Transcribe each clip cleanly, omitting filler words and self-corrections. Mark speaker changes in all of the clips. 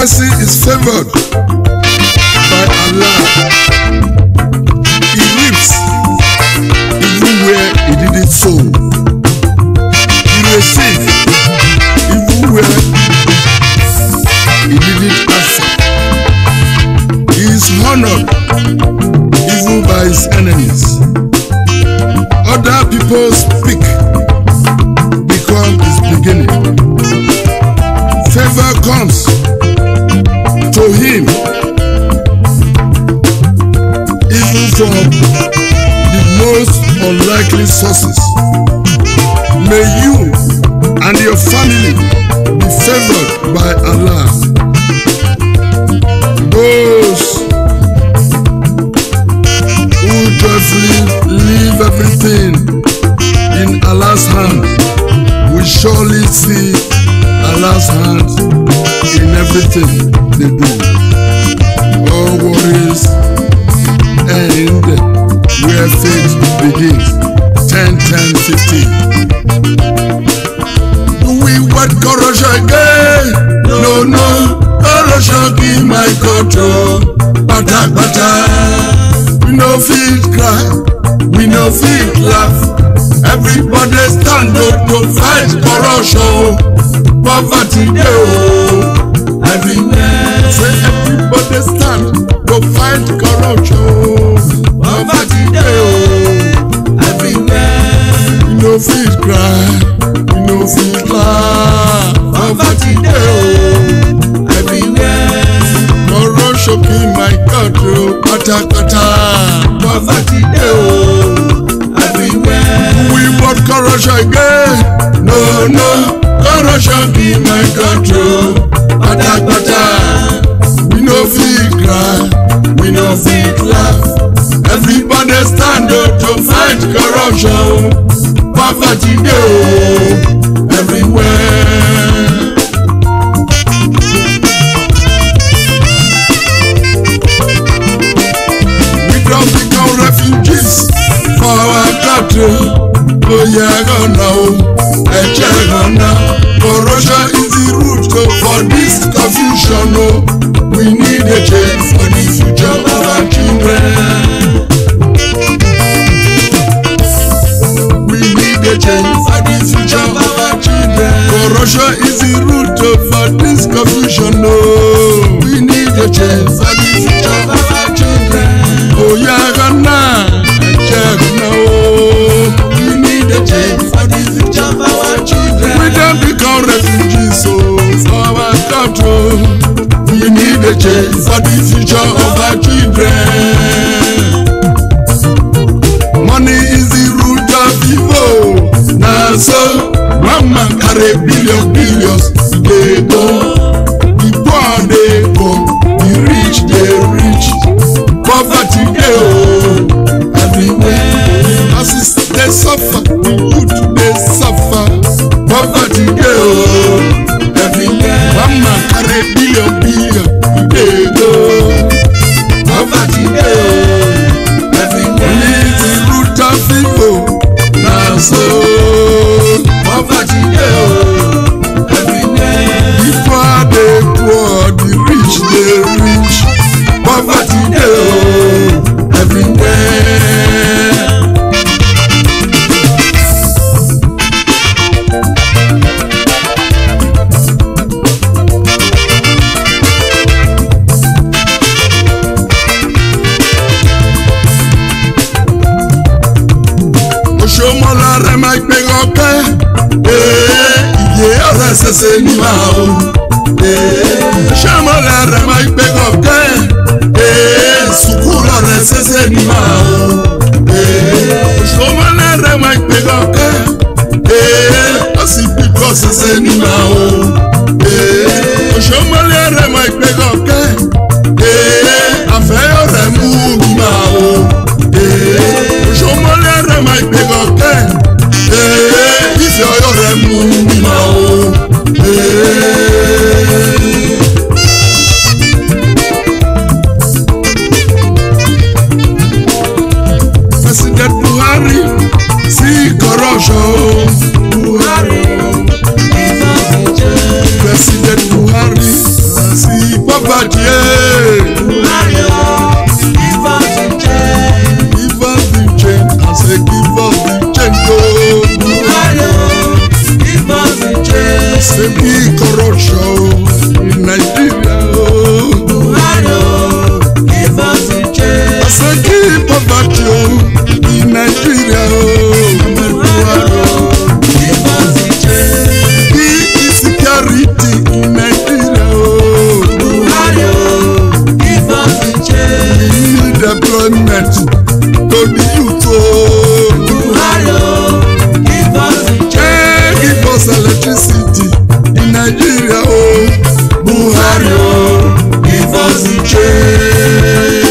Speaker 1: person is favored by Allah, he reaps even where he didn't sow. He receives even where he didn't ask for. He is honored even by his enemies. Other people's peak become his beginning. Favor comes to him even from the most unlikely sources. May you and your family be favored by Allah. Those who joyfully leave everything in Allah's hand will surely see Allah's hand in everything they do. All worries end where faith begins. 10-10-15. Do we want corruption again? No, corruption in my control. Bata. We no feel cry, we no feel laugh. Everybody stand up to fight corruption. Poverty dey everywhere. Say everybody stand to fight corruption. Poverty dey everywhere. We no fit cry, we no fit laugh. Poverty dey everywhere. Corruption in my country, kata. Poverty dey everywhere. We want corruption again? No. Corruption be my control. Bata. We no fit cry, we no fit laugh. Everybody stand up to fight corruption. Poverty dey everywhere. We don't become refugees for our country. Oh yeah, gonna. Corruption is the root for this confusion. We need a change for the future of our children. We need a change for the future of our children. Corruption is the root for this confusion. We need a change for the future of our children. Oh yeah, gonna check now. We need a change for the future of our children. We don't become refugees for our country. We need a change for the future of our children. Money is the root of evil. Now so one man carry billions. They go, the poor they go, the rich they rich. Poverty they everywhere. As they suffer, the youth they suffer. Poverty dey everywhere. One man carry billion, they go. Poverty dey everywhere. Only the root of evil. Now so poverty dey everywhere. The poor dey poor, the rich dey rich. Poverty dey everywhere. Ṣomọlá máa gbé ọpẹ́, iye ọ̀rẹ́ ṣẹ̀ṣẹ̀ ní máa o. Ṣomọlá máa gbé ọpẹ́, sùkúrù ọ̀rẹ́ ṣẹ̀ṣẹ̀ ní máa o. Ṣomọlá máa gbé ọpẹ́, ọ̀sìpìkọ̀ ṣẹ̀ṣẹ̀ ní máa o. Ṣomọlá máa gbé ọpẹ́, àfẹ́ ọ̀rẹ́ mú mi máa o. Ṣomọlá máa gbé ọpẹ́, ìfẹ́ ọ̀rẹ́ mú mi máa o. in Nigeria.
Speaker 2: Give us the change.
Speaker 1: He is security in Nigeria.
Speaker 2: Buhari, give us the change.
Speaker 1: We need deployment to the youth.
Speaker 2: Buhari, give us the change.
Speaker 1: Give us electricity in Nigeria.
Speaker 2: Buhari, give us the change.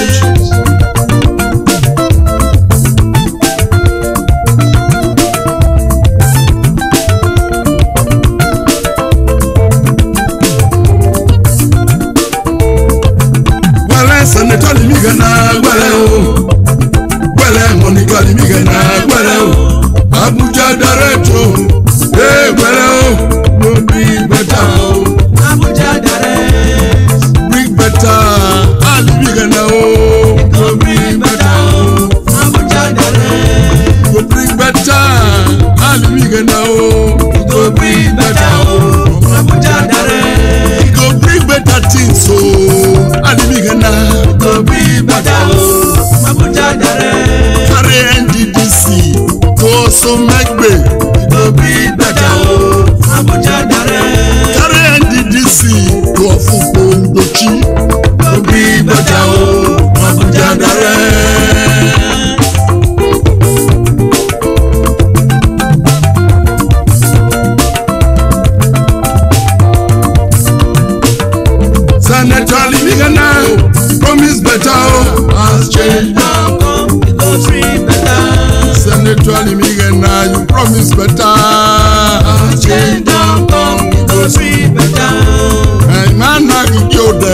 Speaker 1: Senator Limigana Gwele Monica Limigana Gwele Abuja Director Gwele no big better
Speaker 2: Abuja Direct.
Speaker 1: big better Limigana
Speaker 2: Go bring better. Abuja Direct.
Speaker 1: go bring better Limigana
Speaker 2: Go bring better. Abuja Direct.
Speaker 1: go bring better things so Limigana
Speaker 2: Go bring better. Abuja Direct.
Speaker 1: carry NDDC to so Megbe
Speaker 2: Go bring better. Abuja Direct.
Speaker 1: carry NDDC to Ofupo Ndochi
Speaker 2: Go bring better. Abuja Direct.
Speaker 1: Senator Limigana promise better
Speaker 2: As change now come, it go bring better.
Speaker 1: Senator Limigana you promise better
Speaker 2: As change now come, it go bring better.
Speaker 1: and man na jode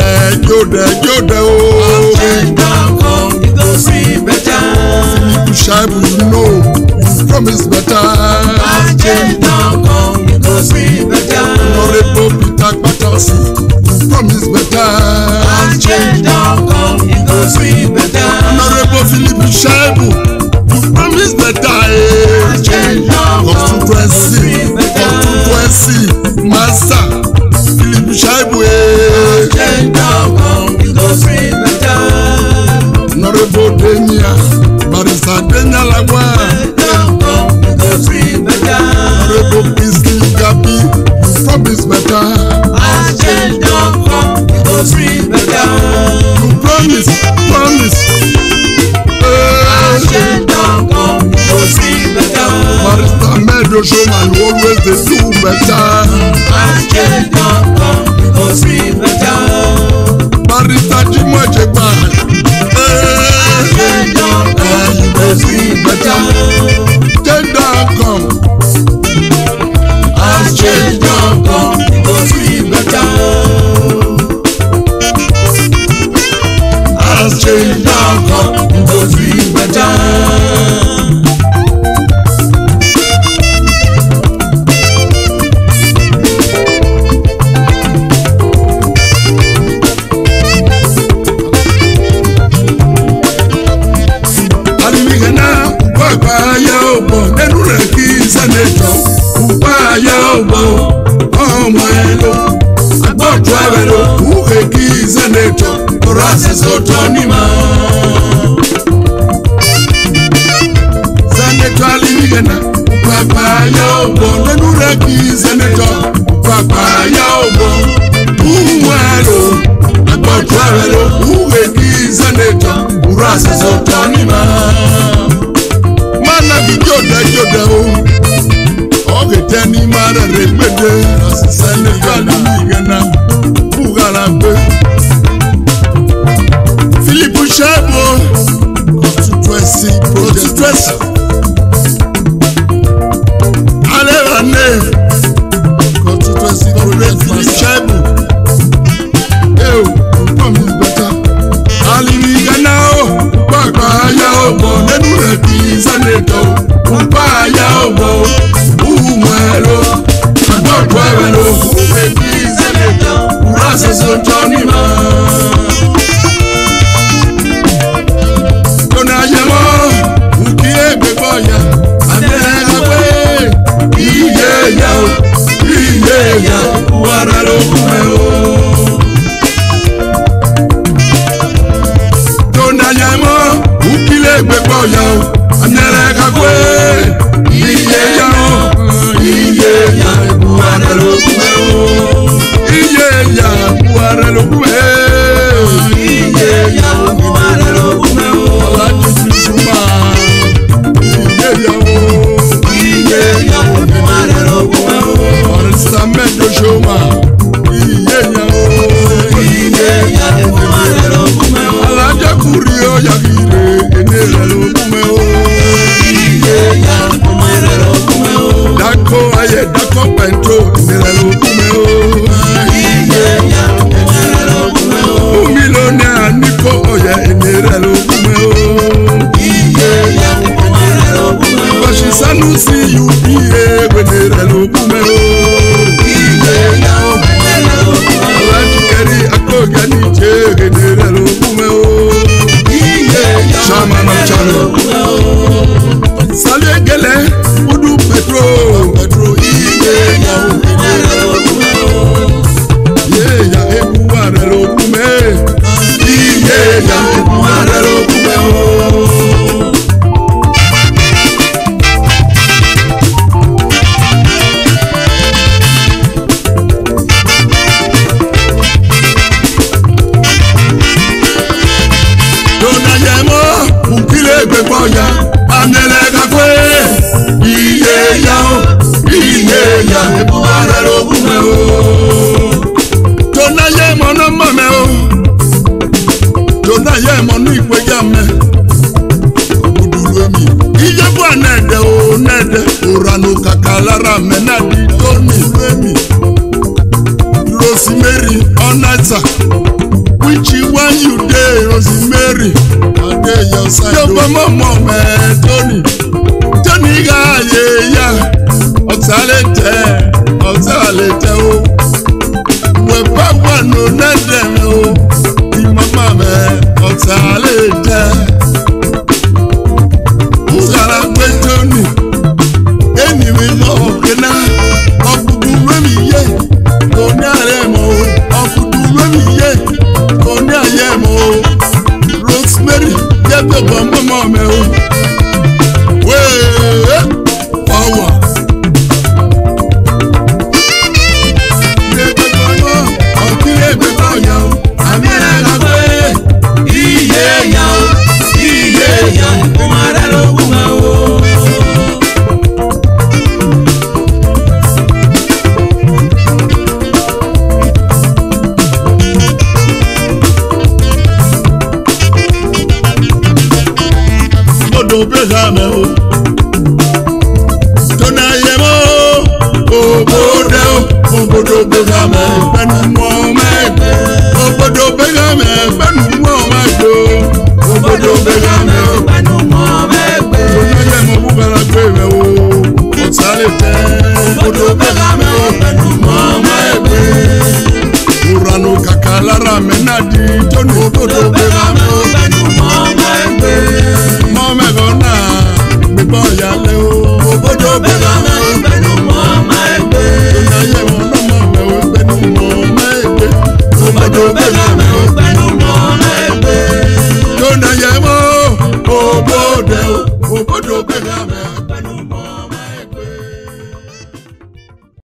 Speaker 1: oh
Speaker 2: Change now come, it go bring better.
Speaker 1: you Shaibu you know you promise better
Speaker 2: As change now come, it go bring better.
Speaker 1: Honorable Peter Patterson you promise better
Speaker 2: As change now come, it go bring better.
Speaker 1: Honorable Philip Shaibu you promise better
Speaker 2: As change now come, it go bring better.
Speaker 1: Master Philip Shaibu
Speaker 2: Change now come, it go bring better.
Speaker 1: Honorable Denia Barrister Denia Lagwa
Speaker 2: Now come, it go bring better.
Speaker 1: Honorable Beasley Gabi you promise better
Speaker 2: As change now come, it go bring better.
Speaker 1: you promise
Speaker 2: As change now come, it go bring better.
Speaker 1: Barrister Medo Showman you always dey do better
Speaker 2: As change now come, it go bring better.
Speaker 1: Barrister Jimo Ejegba
Speaker 2: Change now come, it go bring better.
Speaker 1: take down come
Speaker 2: As change now come, it go bring better. As change now come, it go bring better.
Speaker 1: Alimigana Papa Yobo nenu rẹ̀ kí Senator Papa Yobo ọmọ ẹlò agbọ́jọ́ ẹ̀rọ wúwe kí Senator ọ̀rọ̀ àṣẹṣọ tọ́ ní ma. Senator Alimigana Papa Yobo nenu rẹ̀ kí Senator Papa Yobo ọmọ ẹlò agbọ́jọ́ ẹ̀rọ wúwe kí Senator ọ̀rọ̀ àṣẹṣọ tọ́ ní ma. Mana bi jode o ogete ni mara regbede Senegal Alimigana Bugarambe Philip Shaibu constituency Alevane constituency Philip Shaibu promise better Alimigana Papa Yobo nenu rẹ̀ kí Senator Papa Yobo Umwelo agbọ́dọ̀ ẹ̀rọ wúwe kí Senator Uraṣẹṣọ tọ́ ní ma. Lọ́nà ayẹmọ́ òkè ẹgbẹ̀gbọ́ ya abẹ́rẹ́ iye ya wàrà ló kú ẹ o. Lọ́nà ayẹmọ́ òkè ẹgbẹ̀gbọ́ ya anere kakwe iye ya buare lokume iye ya buare lokume iye ya buare lokume ala jisuma iye ya buare lokume orisa medo shoma iye ya buare lokume ala jakurio yakire enere lokume dako aye dako pento enere lokume millionaire niko oye enere lokume bashi sanusi yubiye enere lokume alajikeri akogani je enere lokume Shama na chalo Salve gele Udu Petro iye ya ya ebuare lokume iye ya ebuare lokume Boya, anele kakwe, iye ya, ebuare lokume o. Tona ye mono mame o, tona ye mono ikwe jame. Udulwemi, iye bua nede o nede, urano kakalara menadi toni lwemi. Rosemary Onata, which one you dey, Rosemary? Your side. Your mama, Tony ga ye ya. Otalete o. We papa no nede o. Di mama me otalete. Usara pe Tony. Anyway mo kena. Okudu remi ye. Oni are mo. Okudu remi ye. Oni aye mo. Rosemary. Yẹ́pẹ̀ bọ̀ mọ́mọ́ mi o. Wéé power. Yẹ́pẹ̀ bọ̀ yọ, ọ̀kí yẹ́pẹ̀ bọ̀ yọ. Àmì ẹ̀rẹ́ la gbé. Iye ya, ìkùnmọ̀ rẹ̀ ló kún mọ́ o. Obehame o tona yemo obodo behame penu mo megbe obodo behame penu mo megbe obodo behame penu mo megbe tona yemo bubara gbe o otalete obodo behame penu mo megbe urano kakalara menadi tona obodo behame penu mo megbe Gona, mi boya le o. Obodo begame, benu mo ma egbe. Tona ye mo no mo me o benu mo ma egbe. Obodo begame, benu mo ma egbe. Tona ye mo obodo begame.